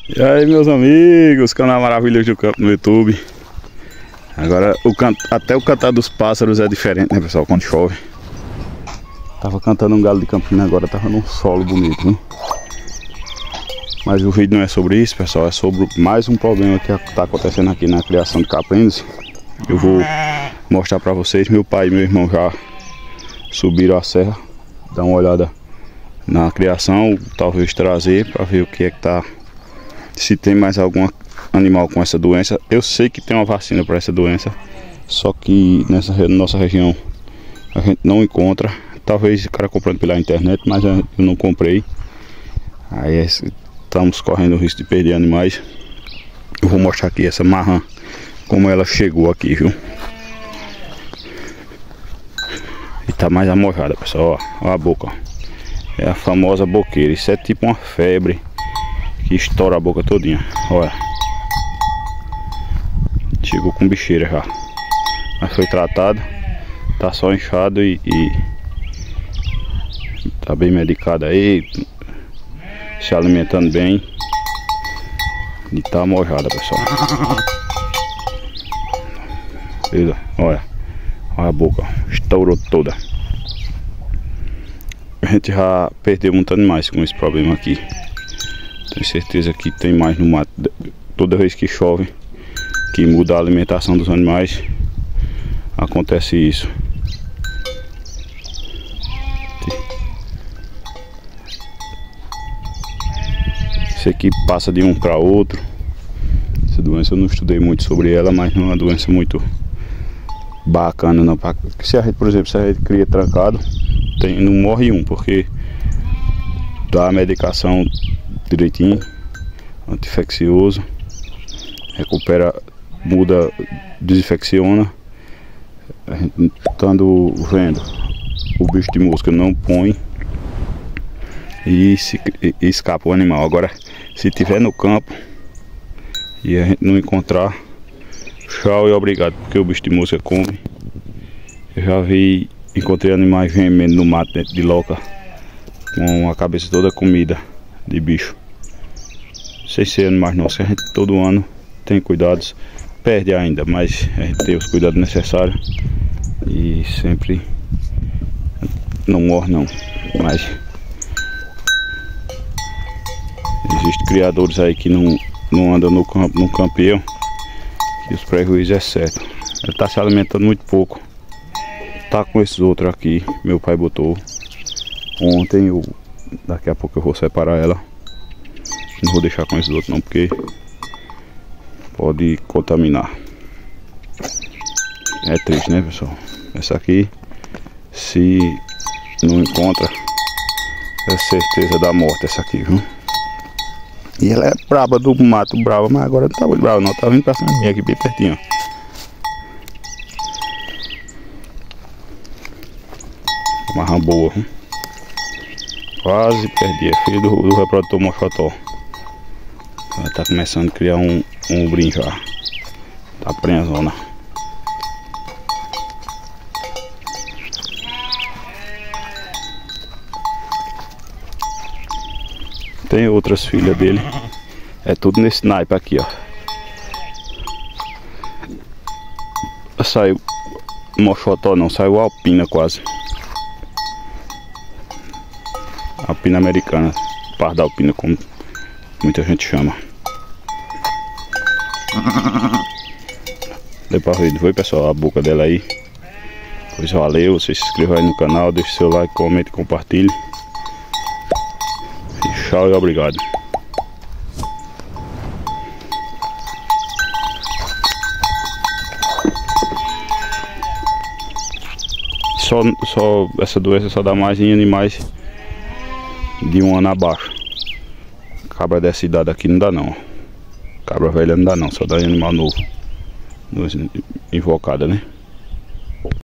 E aí, meus amigos, canal Maravilhoso do Campo no YouTube. Agora até o cantar dos pássaros é diferente, né, pessoal, quando chove. Tava cantando um galo de Campina, agora tava num solo bonito, né? Mas o vídeo não é sobre isso, pessoal, é sobre mais um problema que tá acontecendo aqui na criação de caprinos. Eu vou mostrar pra vocês. Meu pai e meu irmão já subiram a serra, dar uma olhada na criação, talvez trazer pra ver o que é que tá, se tem mais algum animal com essa doença. Eu sei que tem uma vacina para essa doença, só que nessa nossa região a gente não encontra. Talvez o cara comprando pela internet, mas eu não comprei. Aí estamos correndo o risco de perder animais. Eu vou mostrar aqui essa marrã, como ela chegou aqui, viu? E tá mais amojada, pessoal, ó a boca, ó. É a famosa boqueira. Isso é tipo uma febre que estoura a boca todinha. Olha, chegou com bicheira já, mas foi tratado. Tá só inchado e tá bem medicado aí, se alimentando bem. E tá amojada, pessoal. Olha a boca, estourou toda. A gente já perdeu muitos animais com esse problema aqui. Tenho certeza que tem mais no mato. Toda vez que chove, que muda a alimentação dos animais, acontece isso. Isso aqui passa de um para outro. Essa doença eu não estudei muito sobre ela, mas não é uma doença muito bacana não. Se a gente, por exemplo, se a gente cria trancado, não morre um, porque dá a medicação direitinho, anti-infeccioso, recupera, muda, desinfecciona. A gente estando vendo, o bicho de mosca não põe e escapa o animal. Agora, se tiver no campo e a gente não encontrar, tchau e obrigado, porque o bicho de mosca come. Eu já encontrei animais gemendo no mato dentro de loca, com a cabeça toda comida de bicho. Sem ser animais nossos, a gente todo ano tem cuidados, perde ainda, mas a gente tem os cuidados necessários e sempre não morre não. Mas existem criadores aí que não andam no campeão, e os prejuízos é certo. Ele está se alimentando muito pouco. Tá com esses outros aqui, meu pai botou ontem. Daqui a pouco eu vou separar ela. Não vou deixar com esses outros não, porque pode contaminar. É triste, né, pessoal? Essa aqui, se não encontra, é certeza da morte essa aqui, viu? E ela é braba do mato, brava, mas agora não tá muito brava não, tá vindo pra cima de mim aqui bem pertinho, ó. Uma rã boa, viu? Quase perdi, é filho do reprodutor mochotó. Ela tá começando a criar um brinco já. Tá prensona. Tem outras filhas dele. É tudo nesse naipe aqui, ó. Saiu mochotó não, saiu alpina quase. Alpina americana, parda alpina, como muita gente chama. Deu pra ver, foi, pessoal, a boca dela aí. Pois valeu, você se inscreva aí no canal, deixe seu like, comente, compartilhe. E tchau e obrigado. Só essa doença só dá mais em animais de um ano abaixo. Cabra dessa idade aqui não dá não. Cabra velha não dá não, só dá em animal novo. Invocada, né?